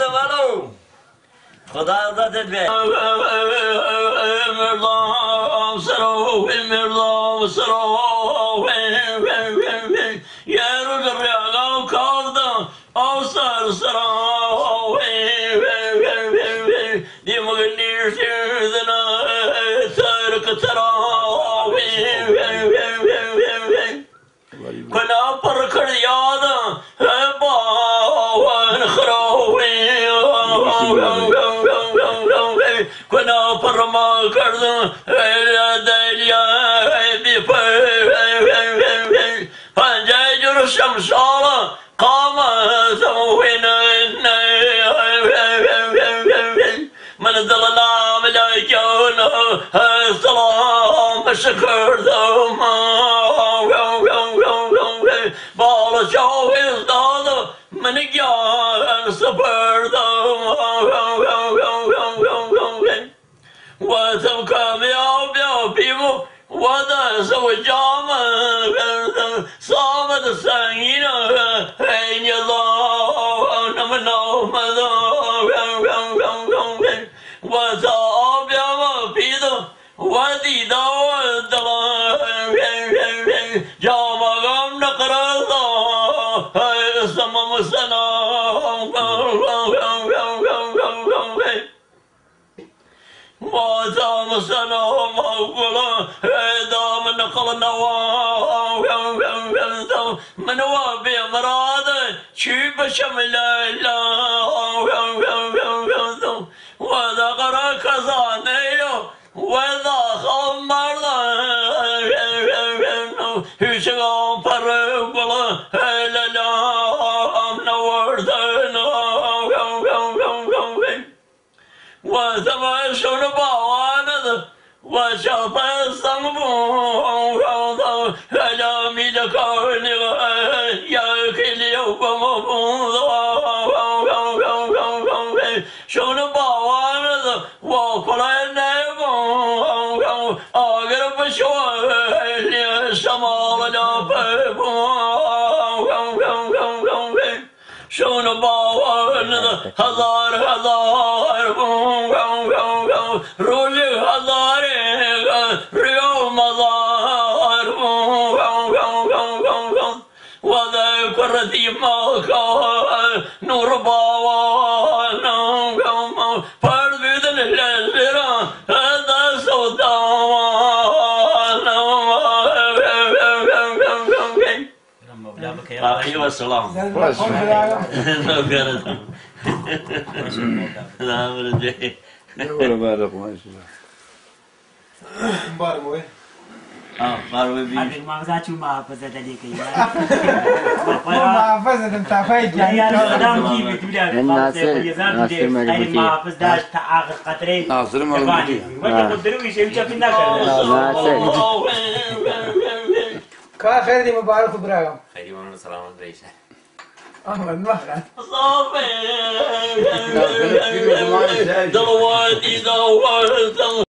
ولو خدا عزتت به مردم سرو مردم سرو یه روز ریاضم کردم آسر سرو دیمه نیشیدن سرک سرو کنا پر کر یادم باون خروی کنا پر ما کردم دلیا بی پنجه جور شمشالا قام سموین من دلنا ملاکون سلام شکردم بالا شاویز دادم من گیان سپردم و تم کامیاب یا بیمو و دست و جام سامد سنگین این یزان من آمدم و تا آبیم پیدم و دیدم دلم جامم نقرضم سمم سنام واتام سنام أولا دام نقل نوام من وابي مراد شيب شمل وذا قرا كزانيو وذا خمر هشام فرقلا هلام نوردنا وتمشون بواند وشاط الصنبون هلامي لكون يا كل يوم شون بواند وكل النبون أقرب شوال شمال شون بواند هزار روزی هزار ریوم هزار و ذکر دیماک نور باوان فرد بیدن لزیران دست و داوان باقی و سلام يقول بارك ما شاء الله. بارك وين؟ بارك بيه. هذا ما زاد شو ما حافظة عليك يا. ما حافظت انت فايت يا سلام كيف تقول يا ناصر ما حافظ داش تآخر قطرين. ناصر ما قطرين. وين تقدروا يشيل شافين ناكر. كا خير دي مبارك براغم. خيري وانا سلامات رئيسة. احمد مهلا. دلواتي دوّرتم